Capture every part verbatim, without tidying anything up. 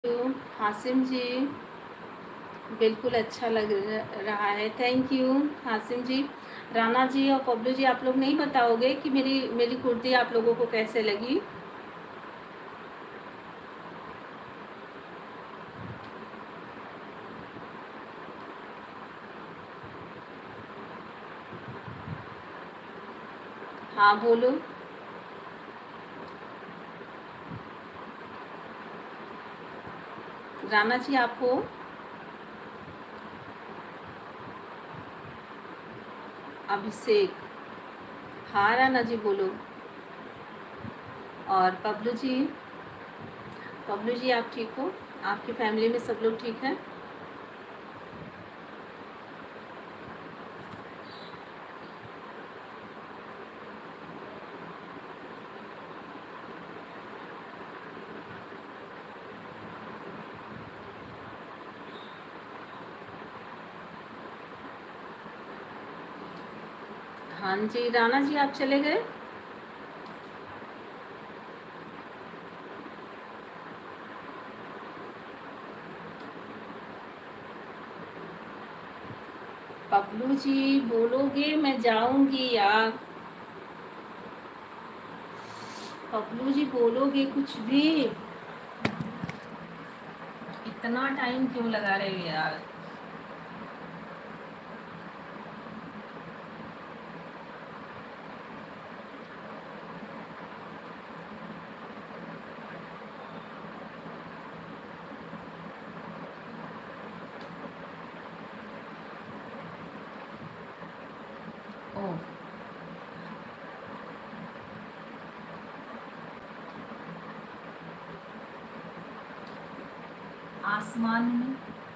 You Hashim जी, बिल्कुल अच्छा लग रहा है, थैंक यू हासिम जी। राना जी और पब्लू जी, आप लोग नहीं बताओगे कि मेरी मेरी कुर्ती आप लोगों को कैसे लगी? हाँ बोलो। राना जी आप हो? अभिषेक, हाँ राना जी बोलो। और पब्लू जी, पब्लू जी आप ठीक हो? आपकी फैमिली में सब लोग ठीक हैं? हाँ जी राना जी आप चले गए? पब्लू जी बोलोगे मैं जाऊंगी यार। पब्लू जी बोलोगे कुछ भी? इतना टाइम क्यों लगा रहे हो यार? ओह, आसमान में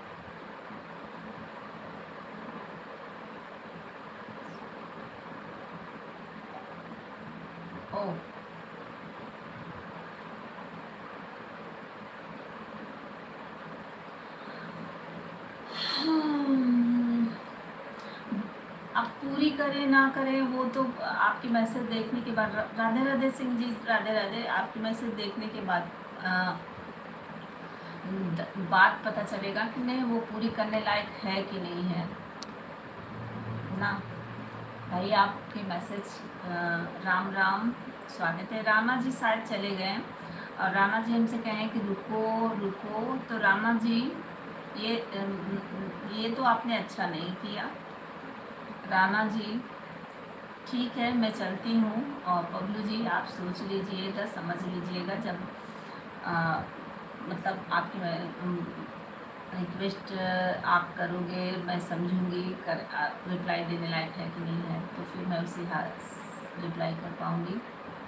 ओह हम्म, अब पूरी करें ना करें वो तो आपकी मैसेज देखने के बाद। राधे राधे सिंह जी, राधे राधे। आपकी मैसेज देखने के बाद आ, द- बात पता चलेगा कि नहीं वो पूरी करने लायक है कि नहीं है ना। भाई आपके मैसेज, राम राम, स्वागत है। राना जी शायद चले गए और राना जी हमसे कहें कि रुको रुको, तो राना जी ये अम, ये तो आपने अच्छा नहीं किया राना जी। ठीक है मैं चलती हूँ। और पब्लू जी आप सोच लीजिएगा, समझ लीजिएगा, जब आ, मतलब आपकी रिक्वेस्ट आप करोगे मैं समझूंगी कर रिप्लाई देने लायक है कि नहीं है, तो फिर मैं उसी हाथ रिप्लाई कर पाऊँगी।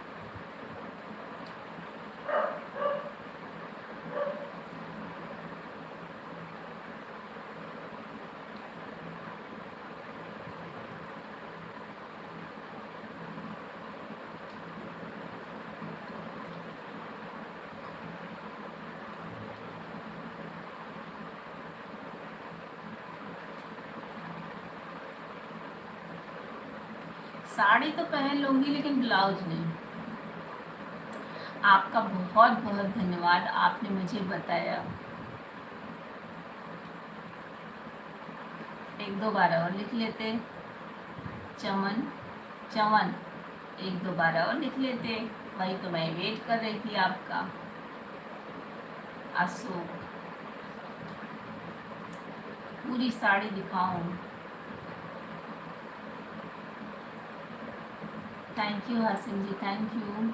साड़ी तो पहन लूँगी लेकिन ब्लाउज नहीं। आपका बहुत बहुत धन्यवाद, आपने मुझे बताया। एक दो बार और लिख लेते, चमन चमन, एक दो बार और लिख लेते। वही तो मैं वेट कर रही थी आपका। अशोक, पूरी साड़ी दिखाऊं? थैंक यू हसीन जी, थैंक यू।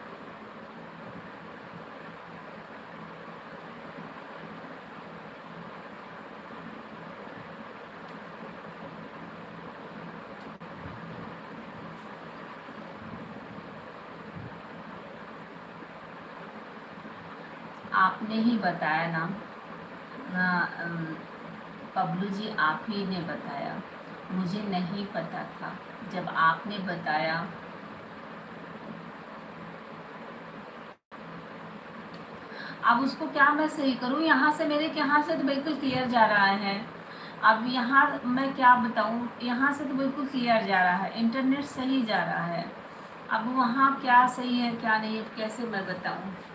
आपने ही बताया ना, ना पब्लू जी आप ही ने बताया, मुझे नहीं पता था। जब आपने बताया अब उसको क्या मैं सही करूं? यहाँ से मेरे यहाँ से तो बिल्कुल क्लियर जा रहा है। अब यहाँ मैं क्या बताऊं, यहाँ से तो बिल्कुल क्लियर जा रहा है, इंटरनेट सही जा रहा है। अब वहाँ क्या सही है क्या नहीं है कैसे मैं बताऊं?